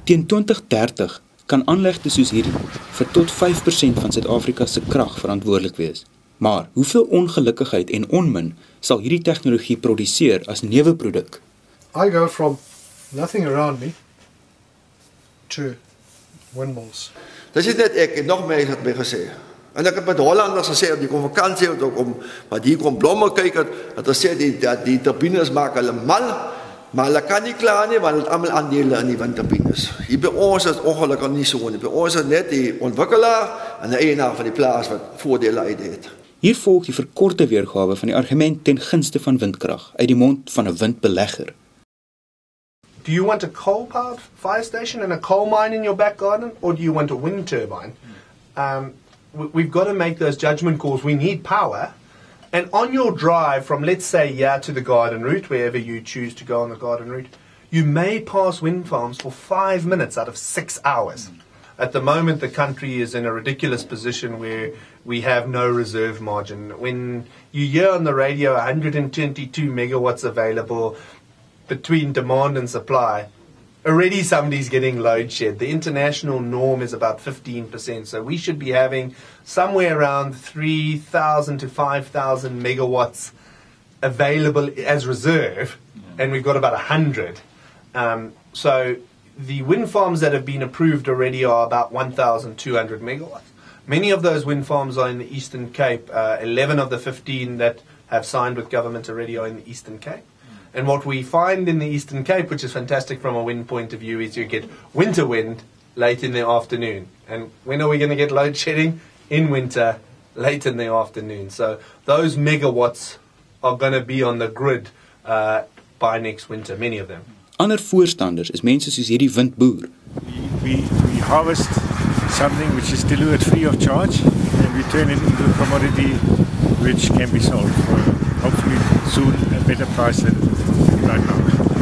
Teen 2030 kan aanlegte soos hierdie vir tot 5% van Suid-Afrika se krag verantwoordelik wees. Maar hoeveel ongelukkigheid en onmin sal hierdie tegnologie produseer as neuweproduk? I go from nothing around me to windmills. Dis net ek en nog mense het my gesê. En ek het met Hollanders gesê op die konferensie toe kom, wat hier kom blomme kyk het gesê die turbines maak hulle mal, maar hulle kan nie klaar nie want hulle het almal aandele in die windturbines. Hier by ons is ongelukkig nie so nie. By ons is net die ontwikkelaar en die eienaar van die plaas wat voordele uit het. Hier volg die verkorte weergawe van die argument ten gunste van windkrag uit die mond van 'n windbelegger. Do you want a coal-powered fire station and a coal mine in your back garden, or do you want a wind turbine? We've got to make those judgment calls. We need power. And on your drive from, let's say, here to the garden route, wherever you choose to go on the garden route, you may pass wind farms for 5 minutes out of 6 hours. At the moment, the country is in a ridiculous position where we have no reserve margin. When you hear on the radio 122 megawatts available between demand and supply, already somebody's getting load shed. The international norm is about 15%, so we should be having somewhere around 3,000 to 5,000 megawatts available as reserve, and we've got about 100. So the wind farms that have been approved already are about 1,200 megawatts. Many of those wind farms are in the Eastern Cape. 11 of the 15 that have signed with government already are in the Eastern Cape. And what we find in the Eastern Cape, which is fantastic from a wind point of view, is you get winter wind late in the afternoon. And when are we going to get load shedding? In winter, late in the afternoon. So those megawatts are going to be on the grid by next winter, many of them. Ander voorstanders is mense soos hierdie windboer. We harvest something which is delivered free of charge, and we turn it into a commodity which can be sold for hopefully soon a better price than right now.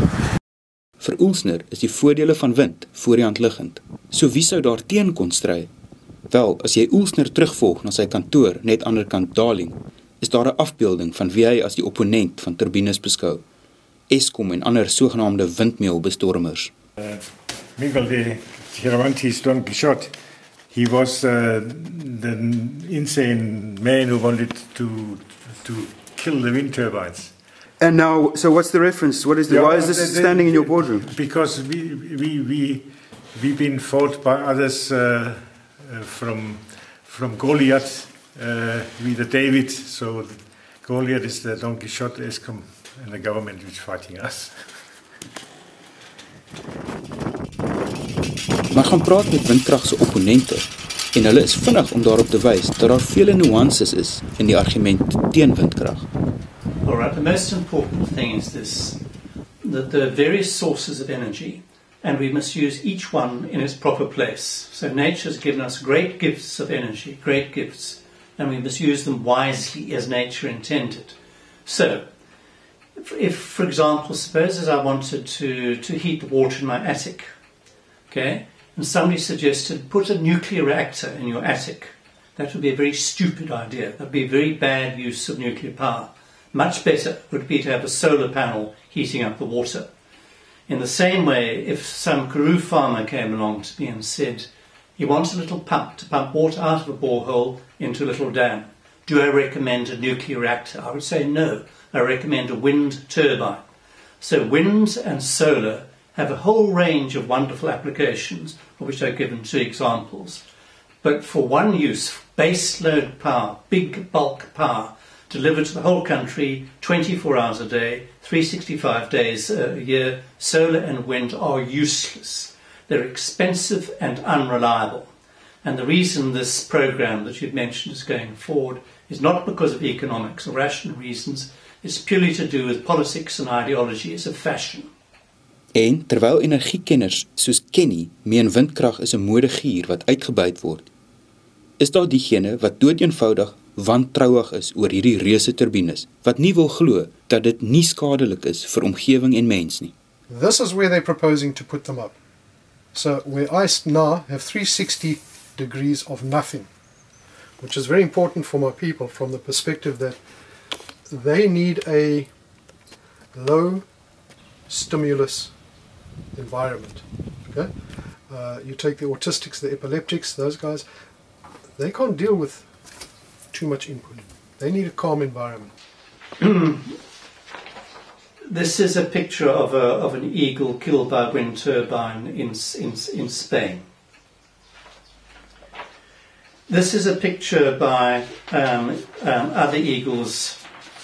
Vir Oelsner is die voordele van wind voor die hand liggend. So wie sou daar teen kon stry? Wel, as jy Oelsner terugvolg na sy kantoor net aanderkant Darling, is daar 'n afbeelding van wie hy as die opponent van turbines beskou. Eskom en ander sogenaamde windmeulbestormers. Miguel de Cervantes Don Quixote, he was the insane man who wanted to kill the wind turbines. And now, so what's the reference? What is the? Why is this standing in your boardroom? Because we've been fought by others from Goliath, we the David. So Goliath is the Don Quixote, Eskom, and the government which is fighting us. Maar gaan praat met windkrag se opponente en hulle is vinnig om daarop te wys dat daar vele nuances is in die argument teen windkrag. All right, the most important thing is this, that there are various sources of energy and we must use each one in its proper place. So nature has given us great gifts of energy, great gifts, and we must use them wisely as nature intended. So, if for example, suppose that I wanted to heat the water in my attic, okay, and somebody suggested put a nuclear reactor in your attic. That would be a very stupid idea. That would be a very bad use of nuclear power. Much better would be to have a solar panel heating up the water. In the same way, if some Karoo farmer came along to me and said, he wants a little pump to pump water out of a borehole into a little dam, do I recommend a nuclear reactor? I would say no, I recommend a wind turbine. So wind and solar have a whole range of wonderful applications, of which I've given 2 examples. But for one use, base load power, big bulk power, delivered to the whole country 24 hours a day, 365 days a year, solar and wind are useless. They're expensive and unreliable. And the reason this program that you've mentioned is going forward is not because of economics or rational reasons, it's purely to do with politics and ideology. It's a fashion. En terwyl energiekenners soos Kenny meen windkrag is 'n modegier wat uitgebuit word, is daar diegene wat doeteenvoudig wantrouig is oor hierdie reuse turbines, wat nie wil glo dat dit nie skadelik is vir omgewing en mens nie. This is where they're proposing to put them up. So where I now have 360 degrees of nothing, which is very important for my people from the perspective that they need a low stimulus environment. Okay? You take the autistics, the epileptics, those guys, they can't deal with too much input. They need a calm environment. This is a picture of an eagle killed by a wind turbine in Spain. This is a picture by other eagles,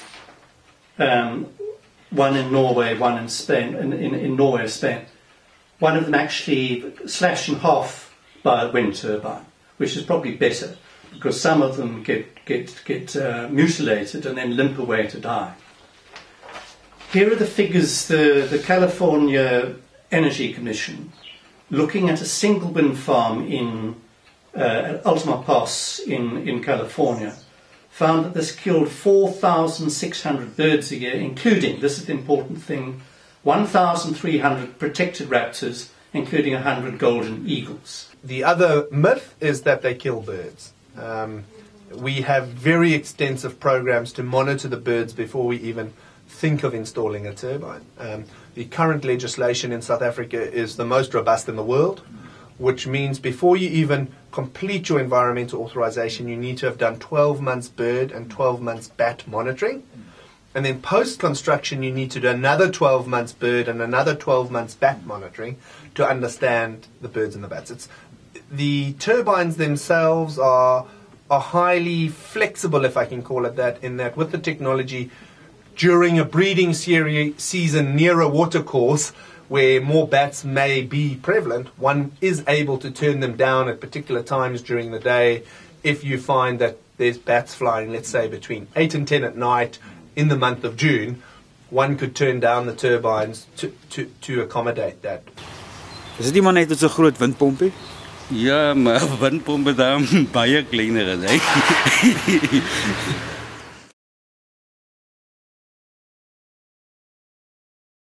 one in Norway, one in Spain, in Norway, Spain. One of them actually slashed in half by a wind turbine, which is probably better, because some of them get mutilated and then limp away to die. Here are the figures, the California Energy Commission, looking at a single wind farm in Altamar Pass in California, found that this killed 4,600 birds a year, including, this is the important thing, 1,300 protected raptors, including 100 golden eagles. The other myth is that they kill birds. We have very extensive programs to monitor the birds before we even think of installing a turbine. The current legislation in South Africa is the most robust in the world, which means before you even complete your environmental authorization, you need to have done 12 months bird and 12 months bat monitoring. And then post-construction, you need to do another 12 months bird and another 12 months bat monitoring to understand the birds and the bats. The turbines themselves are highly flexible, if I can call it that, in that with the technology, during a breeding season near a watercourse where more bats may be prevalent, one is able to turn them down at particular times during the day. If you find that there's bats flying, let's say, between 8 and 10 at night in the month of June, one could turn down the turbines to accommodate that. Is dit nie maar net so 'n groot windpompie? Ja, maar windpompe daar baie kleiner as hy.